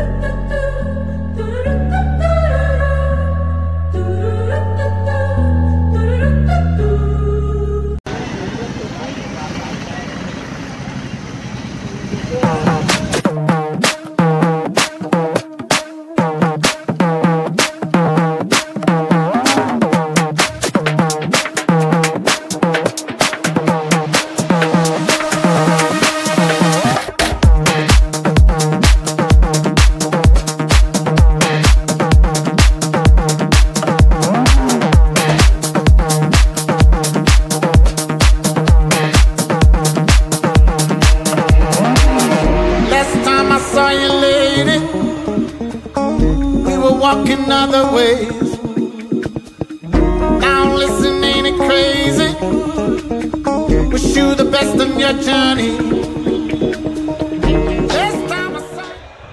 Walking other ways. Now listen, ain't it crazy? Wish you the best on your journey. This time I saw.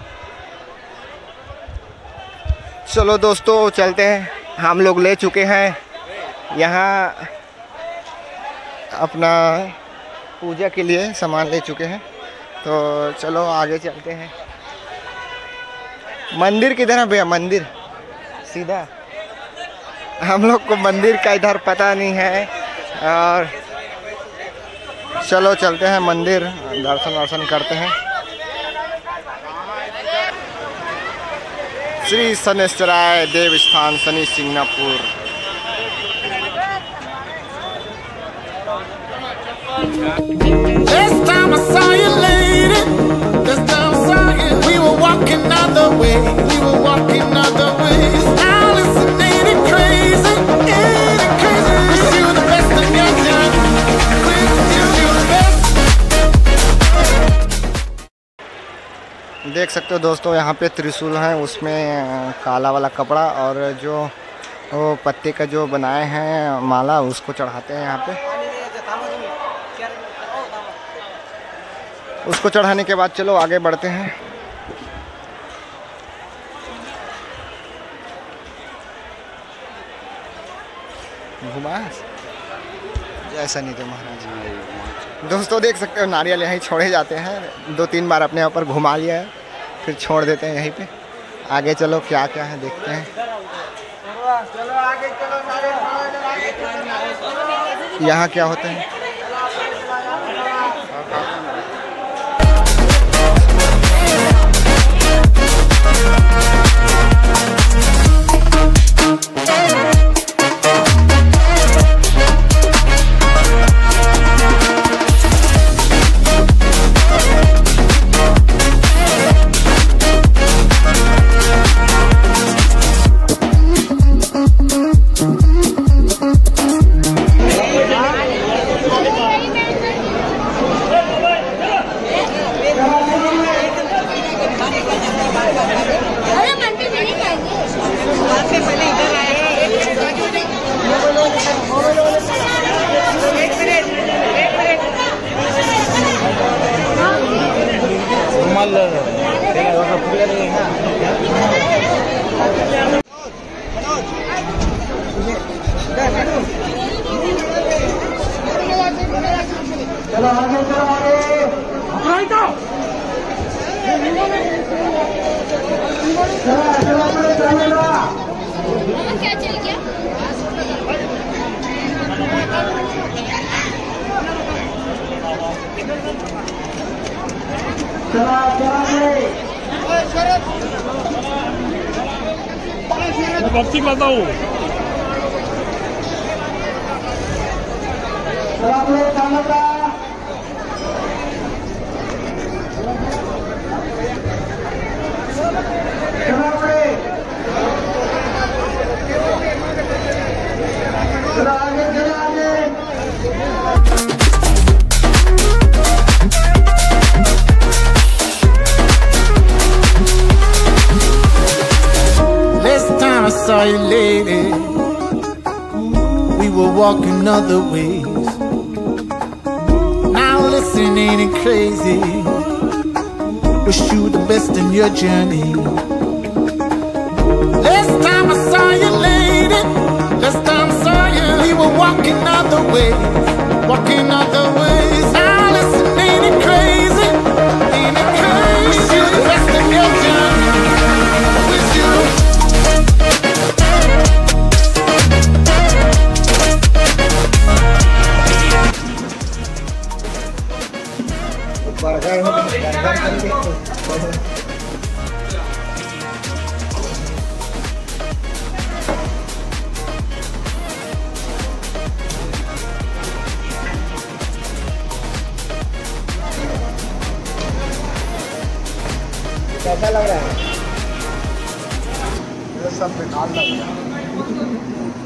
चलो दोस्तों चलते हैं। हम लोग ले चुके हैं यहाँ अपना पूजा के लिए सामान ले चुके हैं, तो चलो आगे चलते हैं। मंदिर किधर है भैया? मंदिर सीधा, हम लोग को मंदिर का इधर पता नहीं है। और चलो चलते हैं मंदिर, दर्शन करते हैं। Shri Shanishcharaya Devasthan Shani Singapore. This time I saw you lady. This time I saw you. We were walking other ways. We were walking other ways. Now listen, ain't it crazy? Ain't it crazy? Wish you the best of your journey. Wish you the best. देख सकते हो दोस्तों, यहाँ पे त्रिशूल है, उसमें काला वाला कपड़ा और जो वो पत्ते का जो बनाए हैं माला, उसको चढ़ाते हैं यहाँ पे। उसको चढ़ाने के बाद चलो आगे बढ़ते हैं। घुमा जैसा नहीं तो महाराज। दोस्तों देख सकते हो नारियल यहीं छोड़े जाते हैं, 2-3 बार अपने ऊपर घुमा लिया है, फिर छोड़ देते हैं यहीं पे। आगे चलो क्या क्या है देखते हैं। चलो आगे चलो, यहाँ क्या होता है? चलो आगे चलो क्या चल गया? बॉक्सिंग करता हूँ। I saw you lady. We were walking other ways. Now listen, ain't it crazy? Wish you the best in your journey. Last time I saw you lady, last time I saw you, we were walking other ways, walking other ways. Now listen, ain't it crazy? Ain't it crazy? Wish you the best in your journey. कैसा लग रहा है? ये सब बेकार लग रहा है।